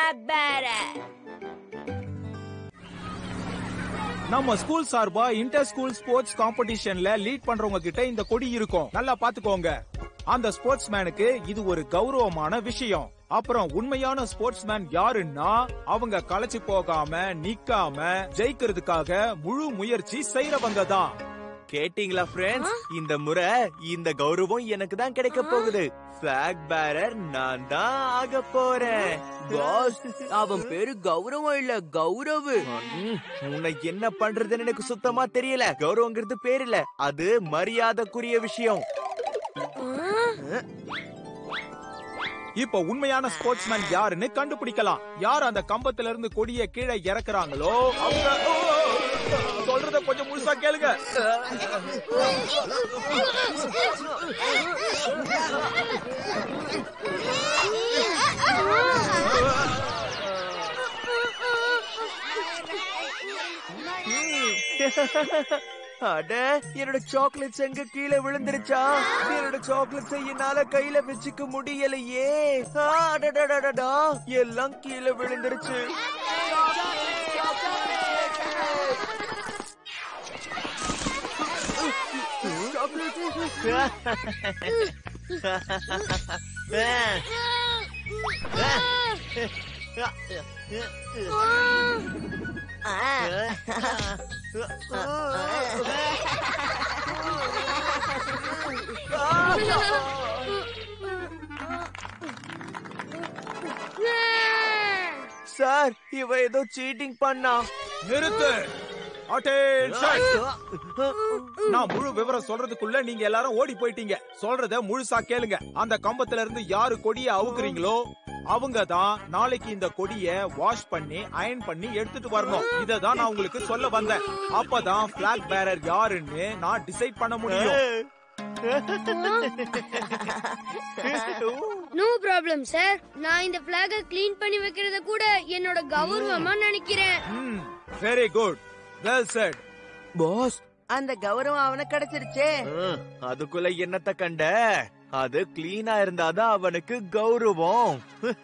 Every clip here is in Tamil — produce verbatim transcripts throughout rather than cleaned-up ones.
flag bearer. நம்ம ஸ்கூல் சார்பா இன்டர் ஸ்கூல் ஸ்போர்ட்ஸ் காம்படிஷன்ல லீட் பண்றவங்க கிட்ட இந்த கொடி இருக்கும். நல்லா பாத்துக்கோங்க. அந்த ஸ்போர்ட்ஸ் மேனுக்கு இது ஒரு கௌரவமான விஷயம். அப்புறம் உண்மையான ஸ்போர்ட்ஸ் மேன் யாருன்னா அவங்க களைச்சு போகாம நிக்காம ஜெயிக்கிறதுக்காக முழு முயற்சி செய்யறவங்க தான். கேட்டீங்களா ஃப்ரெண்ட்ஸ்? இந்த முறை இந்த கௌரவம் எனக்கு தான் கிடைக்க போகுது. பிளாக் பேரர் நான் தான் ஆக போறேன். பாஸ், அவன் பேரு கௌரவம் இல்ல, கௌரவு. உன்னை என்ன பண்றதுன்னு எனக்கு சுத்தமா தெரியல. கௌரவங்கிறது பேர் இல்ல, அது மரியாதைக்குரிய விஷயம். இப்ப உண்மையான ஸ்போர்ட்ஸ் மேன் யாருன்னு கண்டுபிடிக்கலாம். யார் அந்த கம்பத்துல இருந்து கொடிய கீழே இறக்குறாங்களோ அவங்க சொல்றத கொஞ்சம் முழுசா கேளுங்க. அட, என்னோட சாக்லேட்ஸ் எங்க கீழே விழுந்துருச்சா? என்னோட சாக்லேட்ஸ் என்னால கையில வச்சுக்க முடியலையே. அடடடடா, எல்லாம் கீழே விழுந்துருச்சு. சார், இவ ஏதோ சீட்டிங் பண்ணா. நிறுத்து. நான் முழு விவரம் சொல்றதுக்குள்ள நீங்க எல்லாரும் ஓடி போயிட்டீங்க. சொல்றத முழுசா கேளுங்க. அந்த கம்பத்துல இருந்து யாரு கொடிய அவுக்குறீங்களோ அவங்க தான் நாளைக்கு இந்த கொடிய வாஷ் பண்ணி அயன் பண்ணி எடுத்துட்டு வரணும். இததான் நான் உங்களுக்கு சொல்ல வந்தேன். அப்பதான் பிளாக் பேரர் யாருன்னு நான் டிசைட் பண்ண முடியும். No problem sir. நான் இந்த பிளாக கிளீன் பண்ணி வைக்கிறத கூட என்னோட கௌரவமா நினைக்கிறேன். Very good, well said. Boss, அந்த கௌரவம் அவனுக்கு கிடைச்சிருச்சே. அதுக்குள்ள என்னத்த கண்ட? அது கிளீனா இருந்தாதான் அவனுக்கு கௌரவம்.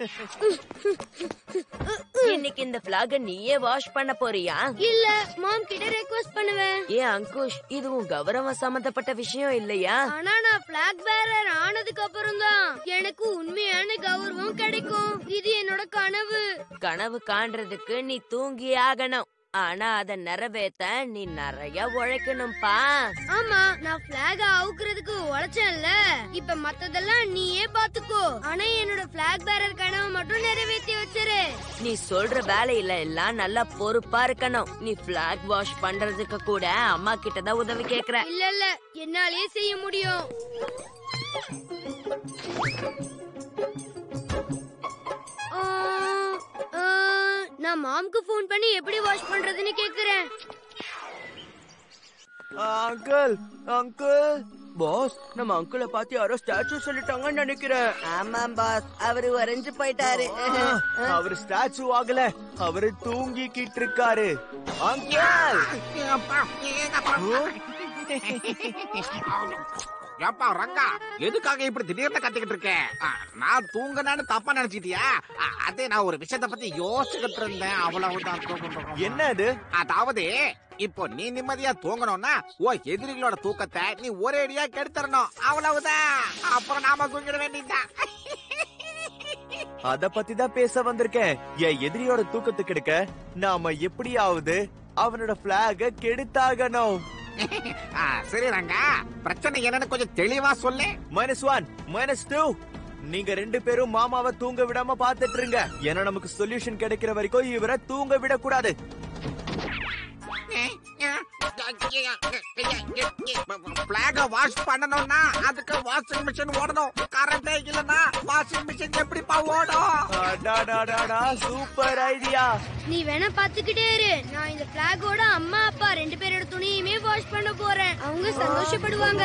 இன்னைக்கு இந்த பிளாக நீயே வாஷ் பண்ண போறியா? இல்ல, மாம் கிட்ட ரெக்வெஸ்ட் பண்ணுவேன். ஏ அங்குஷ், இதுவும் கௌரவம் சம்பந்தப்பட்ட விஷயம் இல்லையா? ஆனா நான் பிளாக் பேரர் ஆனதுக்கு அப்புறம் தான் எனக்கு உண்மையான கௌரவம் கிடைக்கும். இது என்னோட கனவு. கனவு காண்றதுக்கு நீ தூங்கி ஆகணும். ஆனா அத நிறைவேத்த நீ நிறைய உழைக்கணும்பா. ஆமா, நான் பிளாக அவுக்குறதுக்கு உழைச்சேன்ல. இப்ப மத்ததெல்லாம் நீயே பாத்துக்கோ. ஆனா என்னோட பிளாக் பேரர் கனவை மட்டும் நிறைவேற்றி வச்சிரு. நீ சொல்ற வேலையில எல்லாம் நல்லா பொறுப்பா இருக்கணும். நீ பிளாக் வாஷ் பண்றதுக்கு கூட அம்மா கிட்டதான் உதவி கேக்குற. இல்ல இல்ல, என்னாலே செய்ய முடியும். நான் மாம்க்கு போன் பண்ணி எப்படி வாஷ் பண்றதுன்னு கேக்குறேன். Uncle, uncle. பாஸ், நம்ம அங்கிளை பார்த்து யாரோ ஸ்டாச்சு சொல்லிட்டாங்கன்னு நினைக்கிறேன். ஆமாம் பாஸ், அவரு வரைஞ்சு போயிட்டாரு. அவரு ஸ்டாச்சு ஆகல, அவரு தூங்கிக்கிட்டு இருக்காரு. அங்கிள், ஏப்பா ரங்கா, எதுக்காக இப்படி திடீர்னு கத்திக்கிட்டு இருக்கேன்? நான் தூங்கினான்னு தப்பா நினைச்சிட்டியா? அதே நான் ஒரு விஷயத்த பத்தி யோசிச்சுக்கிட்டு இருந்தேன், அவ்வளவுதான். என்ன அது? அதாவது இப்போ நீ நிம்மதியா தூங்கணும்னா ஓ எதிரிகளோட தூக்கத்தை நீ ஒரே அடியா கெடுத்துறணும், அவ்வளவுதான். அப்புறம் நாம தூங்கிட வேண்டியதுதான். அத பத்தி தான் பேச வந்திருக்கேன். என் எதிரியோட தூக்கத்தை கெடுக்க நாம எப்படியாவது அவனோட பிளாக கெடுத்தாகணும். சரி ரங்கா, பிரச்சனை என்னன்னு கொஞ்சம் தெளிவா சொல்லு. Minus one, minus two. நீங்க ரெண்டு பேரும் மாமாவை தூங்க விடாம பாத்துட்டு இருங்க. ஏன்னா நமக்கு சொல்யூஷன் கிடைக்கிற வரைக்கும் இவரை தூங்க விடக்கூடாது. பிளாக வாஷ் பண்ணணும்னா அதுக்கு வாஷிங் மிஷின் ஓடணும். கரண்டே இல்லனா வாஷிங் மிஷின் எப்படிப்பா ஓடும்? Super idea. நீ வேணா பாத்துக்கிட்டே இரு. நான் இந்த பிளாகோட அம்மா அப்பா ரெண்டு பேரோட துணியுமே வாஷ் பண்ண போறேன். அவங்க சந்தோஷப்படுவாங்க.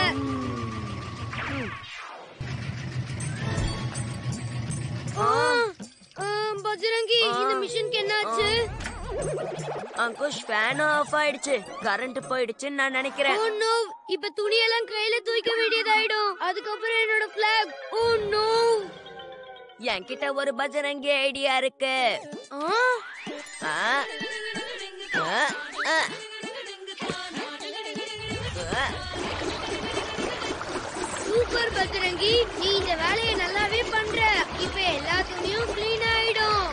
பஜ்ரங்கி, இந்த மிஷினுக்கு என்னாச்சு? அங்குஷ், ஃபேன் ஆஃப் ஆயிடுச்சு. கரண்ட் போயிடுச்சுன்னு நான் நினைக்கிறேன். ஓ நோ, இப்ப துணி எல்லாம் கையில தூக்க வேண்டியதாயிடும். அதுக்கப்புறம் என்னோட பிளாக். Oh no. என்கிட்ட ஒரு பஜரங்கி ஐடியா இருக்கு. ஆ? ஆ, ஆ, ஆ. ஆ. சூப்பர் பஜரங்கி, நீ இந்த வேலையை நல்லாவே பண்ற. இப்ப எல்லா துணியும் க்ளீன் ஆயிடும்.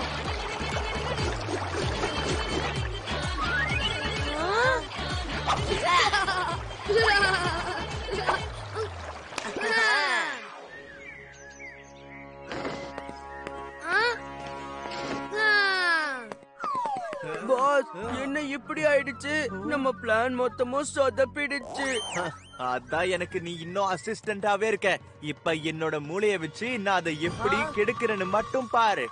பாஸ், என்ன இப்படி ஆயிடுச்சு? நம்ம பிளான் மொத்தமும் சொதப்பிடுச்சு. அதான் எனக்கு நீ இன்னும் அசிஸ்டண்டாவே இருக்க. இப்ப என்னோட மூளைய வச்சு நான் அதை எப்படி கெடுக்கிறேன்னு மட்டும் பாரு.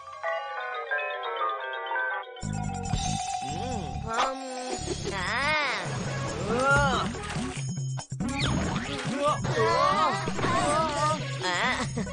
ஹம். ஆ.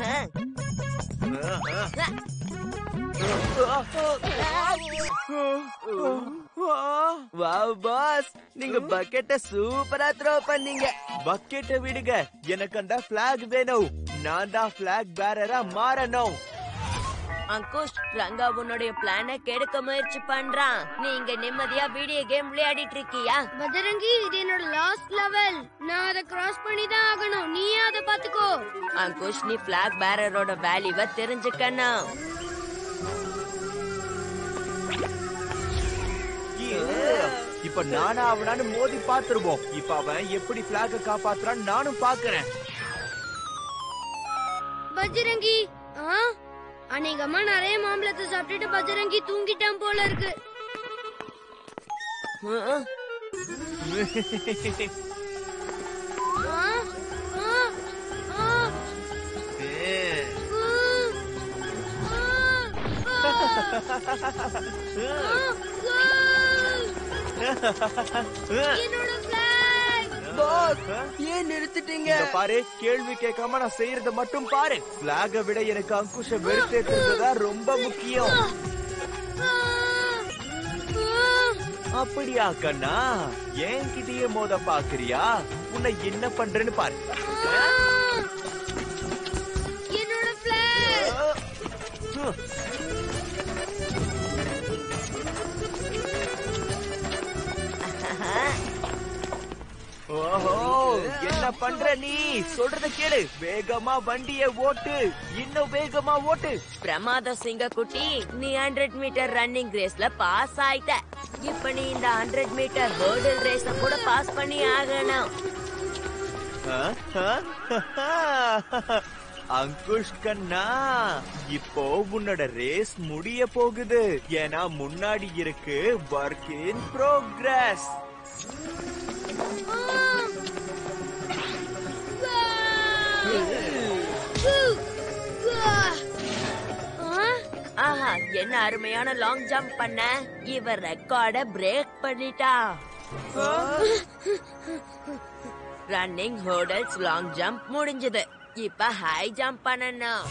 வாவ் பாஸ், நீங்க பக்கெட்ட சூப்பரா த்ரோ பண்ணீங்க. பக்கெட்டை விடுங்க, எனக்கு அந்த பிளாக் வேணும். நான் தான் பிளாக் பேரரா மாறணும். அங்குஷ், ரங்கா உன்னுடைய பிளான கெடுக்க முயற்சி பண்றான். நீங்க நிம்மதியா வீடியோ கேம் விளையாடிட்டு இருக்கியா? பஜரங்கி, இது என்னோட லாஸ்ட் லெவல். நான் அதை கிராஸ் பண்ணி தான் ஆகணும். நீயே அதை பாத்துக்கோ. அங்குஷ், நீ பிளாக் பேரரோட வேல்யூவை தெரிஞ்சுக்கணும். இப்ப நானா அவனான்னு மோதி பாத்துருவோம். இப்ப அவன் எப்படி பிளாக காப்பாத்துறான்னு நானும் பாக்குறேன். பஜரங்கி, ஆ? அநேகமா நிறைய மாம்பழத்தை சாப்பிட்டுட்டு பஜரங்கி தூங்கிட்டான் போல இருக்கு. ஆ? ஆ? ஆ? ஆ? என்னோட flag! பாஸ், ஏன் நிறுத்திட்டீங்க? இங்க பாரு, கேள்வி கேட்காம நான் செய்யறத மட்டும் பாரு. பிளாக விட எனக்கு அங்குஷ வெறுத்தேற்றுறதா ரொம்ப முக்கியம். அப்படியா கண்ணா? என்கிட்டயே மோத பாக்குறியா? உன்னை என்ன பண்றேன்னு பாரு. என்னோட flag! ஓஹோ, என்ன பண்ற நீ? சொல்றத கேளு. வேகமா வண்டிய ஓட்டு, இன்னும் வேகமா ஓட்டு. பிரமாத சிங்க குட்டி, நீ ஹண்ட்ரட் மீட்டர் ரன்னிங் ரேஸ்ல பாஸ் ஆயிட்ட. இப்ப நீ இந்த ஹண்ட்ரட் மீட்டர் ஹர்டில் ரேஸ கூட பாஸ் பண்ணி ஆகணும். அங்குஷ் கண்ணா, இப்போ உன்னோட ரேஸ் முடிய போகுது. ஏன்னா முன்னாடி இருக்கு ஒர்க் இன் ப்ரோக்ரஸ். ஆஹா, என்ன அருமையான லாங் ஜம்ப் பண்ண. இவர் ரெக்கார்ட பிரேக் பண்ணிட்டா. ரன்னிங் ஹர்டில்ஸ் லாங் ஜம்ப் முடிஞ்சது. இப்ப ஹை ஜம்ப் பண்ணணும்.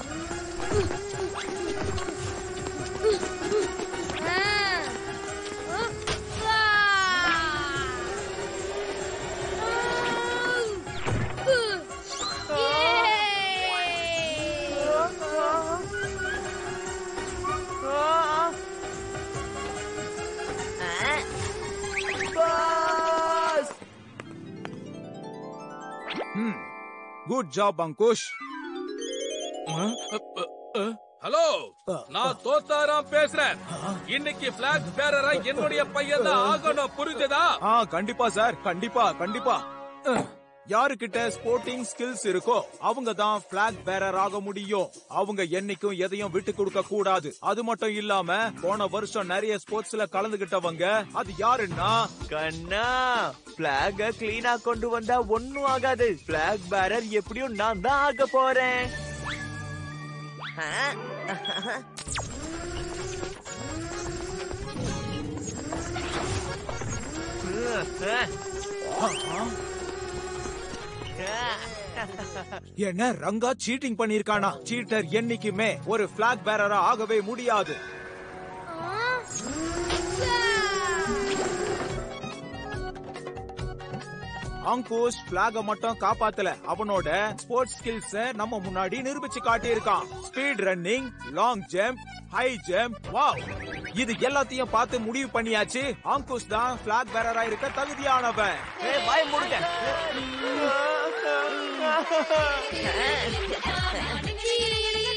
Good job Ankush. ஹலோ, நான் தோத்தாராம் பேசுறேன். இன்னைக்கு பிளாக் பேரரா என்னுடைய பையன் தான் ஆகணும், புரிஞ்சதா? ஆ, கண்டிப்பா சார், கண்டிப்பா கண்டிப்பா. யாருக்கிட்ட ஸ்போர்ட்டிங் ஸ்கில்ஸ் இருக்கோ அவங்க தான் பிளாக் பேரர் ஆக முடியும். அவங்க என்னைக்கும் எதையும் விட்டு கொடுக்க கூடாது. அது மட்டும் இல்லாம போன வருஷம் நிறைய ஸ்போர்ட்ஸ்ல கலந்துகிட்டவங்க அது யாருன்னா கண்ணா, பிளாக கிளீனா கொண்டு வந்தா ஒண்ணும் ஆகாது. பிளாக் பேரர் எப்படியும் நான் தான் ஆக போறேன். என்ன ரங்கா சீட்டிங் பண்ணிருக்கானா? சீட்டர் என்னைக்குமே ஒரு பிளாக் பேரரா ஆகவே முடியாது. அங்குஷ் பிளாக மட்டும் காப்பாத்தல, அவனோட ஸ்போர்ட்ஸ் ஸ்கில்ஸ் நம்ம முன்னாடி நிரூபிச்சு காட்டியிருக்கான். Speed running, long jump, high jump, wow, இது எல்லாத்தையும் பார்த்து முடிவு பண்ணியாச்சு. அங்குஷ் தான் பிளாக் பேரரா இருக்க தகுதியானவன். வாய மூடுங்க. சீ,